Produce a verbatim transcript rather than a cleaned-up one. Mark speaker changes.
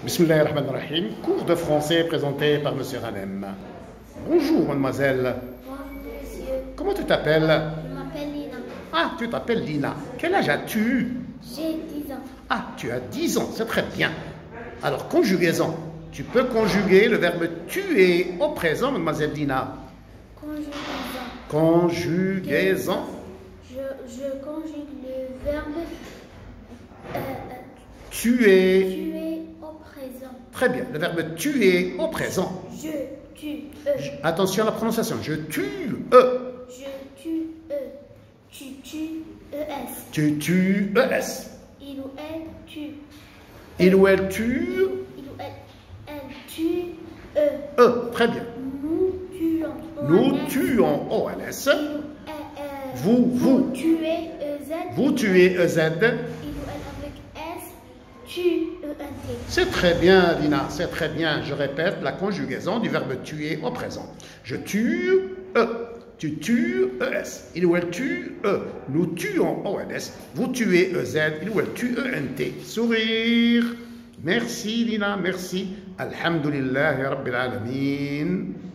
Speaker 1: Bismillahirrahmanirrahim, cours de français présenté par Monsieur Hanem. Bonjour mademoiselle.
Speaker 2: Bonjour monsieur,
Speaker 1: Comment tu t'appelles?
Speaker 2: je m'appelle Lina.
Speaker 1: Ah, tu t'appelles Lina. Quel âge as-tu?
Speaker 2: J'ai dix ans.
Speaker 1: Ah, tu as dix ans, c'est très bien. Alors, conjugaison. Tu peux conjuguer le verbe tuer au présent, mademoiselle Lina.
Speaker 2: Conjugaison.
Speaker 1: Conjugaison.
Speaker 2: Je, je conjugue le verbe euh, euh,
Speaker 1: Tuer.
Speaker 2: tuer au présent.
Speaker 1: Très bien, le verbe tuer au présent.
Speaker 2: Je tue eux.
Speaker 1: Je- Attention à la prononciation. Je tue, e.
Speaker 2: Je tue eux. Tu tues es.
Speaker 1: Tu tues, es.
Speaker 2: Il ou elle tue.
Speaker 1: Il ou elle tue,
Speaker 2: Il ou elle, elle tue eux.
Speaker 1: e. Très bien.
Speaker 2: Nous tuons.
Speaker 1: Nous
Speaker 2: O N S.
Speaker 1: tuons, O N S.
Speaker 2: Il ou elle, euh,
Speaker 1: Vous, vous.
Speaker 2: tuez E Z.
Speaker 1: Vous tuez, E Z.
Speaker 2: Il ou elle avec S. Tu E N T.
Speaker 1: C'est très bien, Lina, c'est très bien. Je répète la conjugaison du verbe tuer au présent. Je tue, E. Tu tues, E S. Il ou elle tue, E. Nous tuons, O N S. Vous tuez, E Z. Il ou elle tue, E N T. Sourire. Merci, Lina, merci. Alhamdulillah, Rabbil Alamin.